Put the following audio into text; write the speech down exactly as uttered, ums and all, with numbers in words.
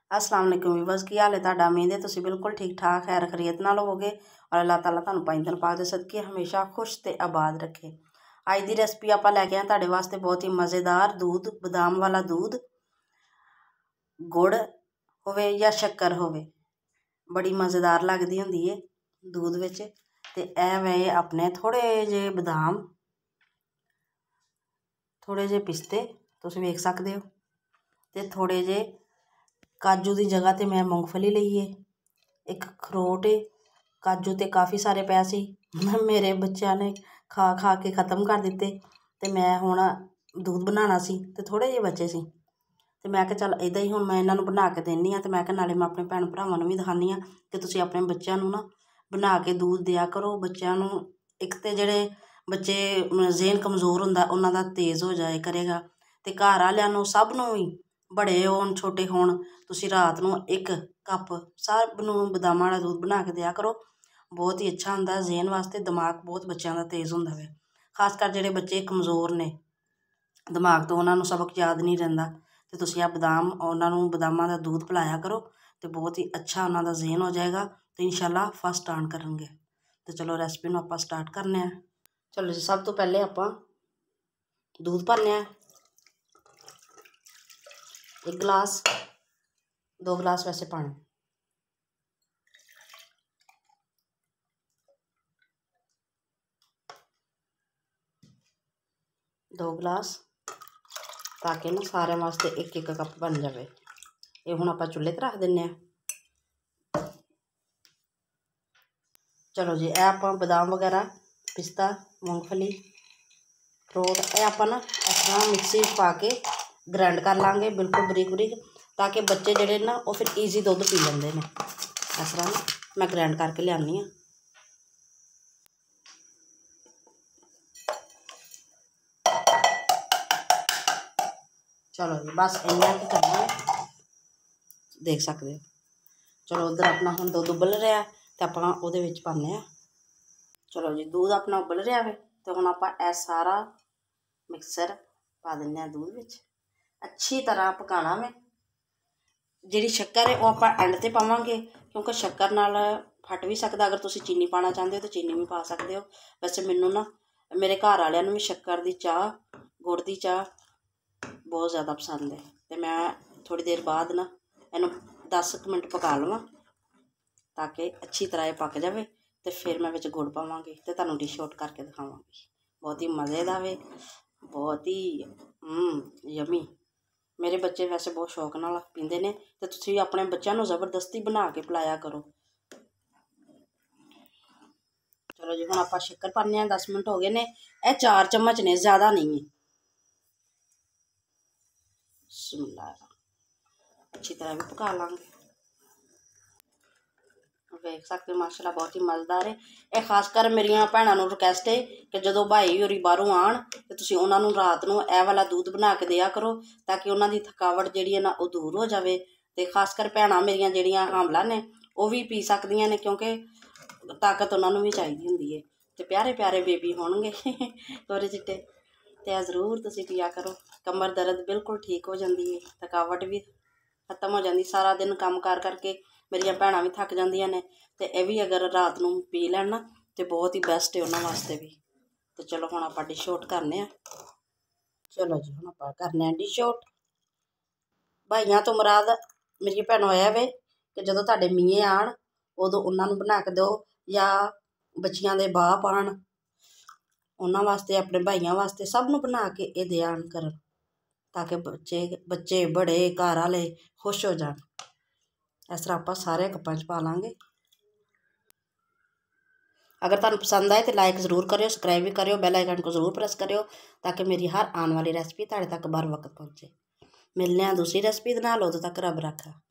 अस्सलाम वालेकुम वीवर्स, की हाल है तुहाडा? उम्मीद है तुसीं बिल्कुल ठीक ठाक खैर खरीत नाल होवोगे और अल्लाह ताला तुहानूं पंज दिन पाक दे सदके हमेशा खुश ते आबाद रखे। अज दी रेसिपी आपां लैके आए तुहाडे वास्ते बहुत ही मज़ेदार दूध, बदाम वाला दूध, गुड़ होवे या शक्कर होवे, बड़ी मज़ेदार लगदी हुंदी है दूध विच। ते ऐ वे अपने थोड़े जे बदाम, थोड़े जे पिस्ते तुसीं वेख सकदे हो, ते थोड़े जे काजू की जगह तो मैं मूंगफली ली है, एक अखरोट है। काजू तो काफ़ी सारे पै सी, मेरे बच्चों ने खा खा के ख़त्म कर दिते, तो मैं हुण दूध बनाना सी ते थोड़े जे बचे सी, तो मैं कहा चल इदां ही हुण मैं इन्हां नूं बना के देनी आ। तो मैं कहा नाले मैं अपने भैन भरावां नूं भी दिखानी आ कि तुसीं अपने बच्चों नूं ना बना के दूध दिया करो। बच्चों नूं एक तो जिहड़े बच्चे ज़हन कमज़ोर हुंदा उन्हां दा तेज़ हो जाए करेगा, तो घर वालिआं नूं सब नूं ही बड़े होण छोटे होण तुसीं रात नूं एक कप सब नूं बदामां वाला दूध बना के दिया करो। बहुत ही अच्छा हुंदा ज़हन वास्ते, दिमाग बहुत बच्चों का तेज़ हुंदा वे, खासकर जिहड़े बच्चे कमज़ोर ने दिमाग तो उन्हां नूं सबक याद नहीं रहिंदा, तो तुसीं आ बदाम उन्हां नूं बदामां दा दूध पिलाया करो, तो बहुत ही अच्छा उन्हां दा ज़हन हो जाएगा, तो इंशाअल्लाह फस्ट आन करनगे। तो चलो रेसिपी नूं आपां स्टार्ट करने आ। चलो जी, सब तो पहले आपां दूध भरने आ, एक गिलास, दो गिलास वैसे पानी, दो गिलास, ताकि ना सारे वास्ते एक एक कप बन जाए। ये हुण आपां चुल्हे ते रख दिंने आ। चलो जी, ए आपां बदाम वगैरह, पिस्ता, मूंगफली, अखरोट ये आपां ना इस तरह मिक्सी पा के ग्राइंड कर लांगे बिल्कुल बरीक बरीक, ताकि बच्चे जिहड़े ना वो फिर ईजी दुध पी लेंदे ने। इस तरह ना मैं ग्राइंड करके लियानी आ। चलो जी, बस इन्ना की करना है, देख सकते हो। चलो उधर अपना हम दुध उबल रहा, तो अपना उहदे विच पाने आ। चलो जी, दूध अपना उबल रहा है, तो हुण आपां ए सारा मिक्सर पा दिंने आ दूध विच, अच्छी तरह पकाना में। जिहड़ी शक्कर है वो आपां एंड ते पावांगे, क्योंकि शक्कर नाल फट भी सकदा। अगर तुसीं चीनी पाना चाहते हो तो चीनी भी पा सकते हो। वैसे मैनूं ना मेरे घर वालिआं नूं भी शक्कर दी चाह, गुड़ दी चाह बहुत ज़्यादा पसंद है, तो मैं थोड़ी देर बाद ना इनू दस क मिनट पका लवां, ताकि अच्छी तरह ये पक जाए, तो फिर मैं विच गुड़ पावांगी, तो तुहानूं डिश आउट करके दिखावांगी। बहुत ही मज़े दा वे, बहुत ही यमी। मेरे बच्चे वैसे बहुत शौक नाल पींदे ने, तो तुसीं अपने बच्चों नूं ज़बरदस्ती बना के पिलाया करो। चलो जी, हुण आपां शक्कर पाने आ, दस मिनट हो गए ने। यह चार चम्मच ने, ज़्यादा नहीं है। अच्छी तरह भी पका लांगे। देख सकते हो माशाल्लाह बहुत ही मज़ेदार है। यह खासकर मेरिया भैनों नूं रिक्वेस्ट है कि जो भाई होरी बाहरों आण तो तुसीं उन्हां नूं रात नूं यह वाला दूध बना के दिया करो, ताकि उन्हां दी थकावट जिहड़ी है ना वो दूर हो जाए। तो खासकर भैनां मेरिया जिहड़ियां हामला ने वो भी पी सकदियां ने, क्योंकि ताकत उन्हां नूं भी चाहिदी हुंदी है। तो प्यारे प्यारे बेबी होणगे गोरे चिट्टे, तो जरूर तुसीं पिया करो। कमर दर्द बिल्कुल ठीक हो जाती है, थकावट भी खत्म हो जाती। सारा दिन काम कार करके मेरिया भैनां भी थक जांदियां ने, तो यह भी अगर रात नूं पी लैण ना तो बहुत ही बेस्ट है उन्हां वास्ते भी। तो चलो हुण आपां डिश आउट करने आ। चलो जी, हुण आपां करने आ डिश आउट। भाइयां तो मुराद मेरी भैनों यह वे कि जदों तुहाडे मीए आण उदों उन्हां नूं बना के दो, या बच्चियां दे बाप आण उन्हां वास्ते, अपने भाइयां वास्ते, सब नूं बना के ये देआन करन, ताकि बच्चे बच्चे बड़े घर वाले खुश हो जान। इस तरह आपां सारे कप्पां च पा लांगे। अगर तुहानूं पसंद आए तो लाइक ज़रूर करियो, सबसक्राइब भी करियो, बैल आइकन को ज़रूर प्रेस करियो, ताकि मेरी हर आने वाली रेसिपी तुहाडे तक बर वक्त पहुँचे। मिलने दूसरी रेसिपी दे नाल, उदों तक रब रखा।